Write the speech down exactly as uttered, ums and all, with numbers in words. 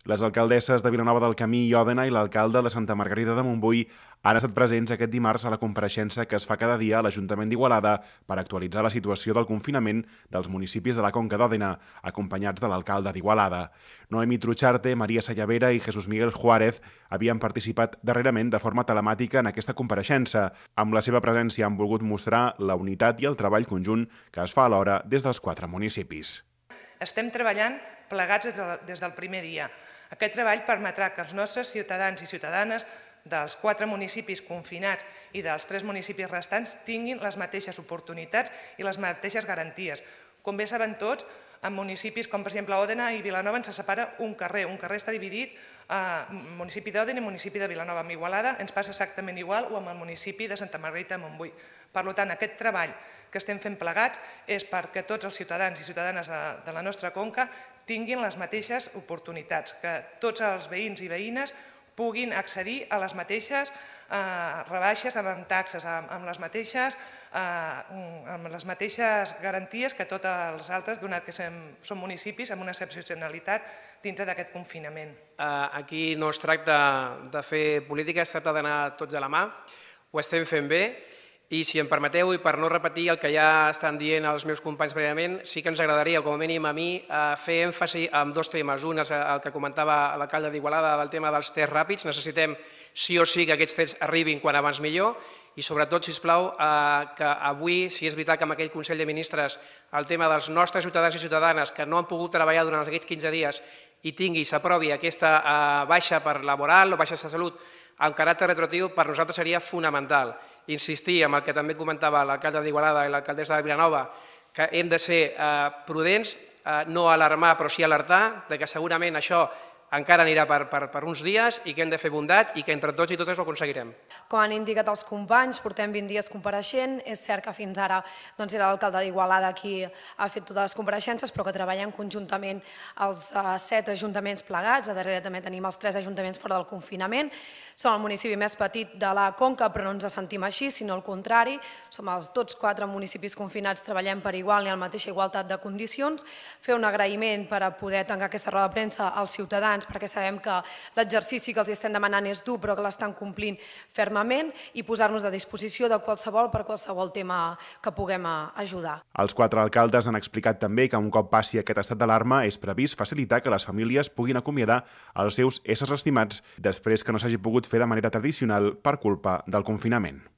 Les alcaldesses de Vilanova del Camí i Òdena i l'alcalde de Santa Margarida de Montbui han estat presents aquest dimarts a la compareixença que es fa cada dia a l'Ajuntament d'Igualada per actualitzar la situació del confinament dels municipis de la Conca d'Òdena, acompanyats de l'alcalde d'Igualada. Noemi Trucharte, Maria Sallavera i Jesús Miguel Juárez havien participat darrerament de forma telemàtica en aquesta compareixença. Amb la seva presència han volgut mostrar la unitat i el treball conjunt que es fa alhora des dels quatre municipis. Estem treballant plegats des del primer dia. Aquest treball permetrà que els nostres ciutadans i ciutadanes dels quatre municipis confinats i dels tres municipis restants tinguin les mateixes oportunitats i les mateixes garanties. Com bé saben tots, en municipis com per exemple Òdena i Vilanova ens separa un carrer. Un carrer està dividit en municipi d'Òdena i municipi de Vilanova. Amb Igualada ens passa exactament igual o amb el municipi de Santa Margarida de Montbui. Per tant, aquest treball que estem fent plegats és perquè tots els ciutadans i ciutadanes de la nostra conca tinguin les mateixes oportunitats, que tots els veïns i veïnes puguin accedir a les mateixes rebaixes amb taxes, amb les mateixes amb les mateixes garanties que tots els altres, donat que són municipis amb una excepcionalitat dintre d'aquest confinament. Aquí no es tracta de fer política, es tracta d'anar tots de la mà, ho estem fent bé. I si em permeteu, i per no repetir el que ja estan dient els meus companys prèviament, sí que ens agradaria, com a mínim a mi, fer èmfasi en dos temes. Un és el que comentava l'alcalde d'Igualada del tema dels tests ràpids. Necessitem sí o sí que aquests tests arribin quan abans millor i sobretot, sisplau, que avui, si és veritat que amb aquell Consell de Ministres el tema dels nostres ciutadans i ciutadanes que no han pogut treballar durant aquests quinze dies i tingui, s'aprovi aquesta baixa per laboral o baixa de salut amb caràcter retroactiu, per nosaltres seria fonamental. Insistir en el que també comentava l'alcalde d'Igualada i l'alcaldessa de Vilanova, que hem de ser prudents, no alarmar però sí alertar, que segurament això encara anirà per uns dies i que hem de fer bondat i que entre tots i totes ho aconseguirem. Com han indicat els companys, portem vint dies compareixent. És cert que fins ara era l'alcalde d'Igualada qui ha fet totes les compareixences, però que treballen conjuntament els set ajuntaments plegats. A darrere també tenim els tres ajuntaments fora del confinament. Som el municipi més petit de la Conca, però no ens sentim així, sinó al contrari. Som els tots quatre municipis confinats, treballem per igual i en la mateixa igualtat de condicions. Fer un agraïment per a poder tancar aquesta roda de premsa als ciutadans, perquè sabem que l'exercici que els estem demanant és dur, però que l'estan complint fermament, i posar-nos a disposició de qualsevol per qualsevol tema que puguem ajudar. Els quatre alcaldes han explicat també que un cop passi aquest estat d'alarma és previst facilitar que les famílies puguin acomiadar els seus éssers estimats després que no s'hagi pogut fer de manera tradicional per culpa del confinament.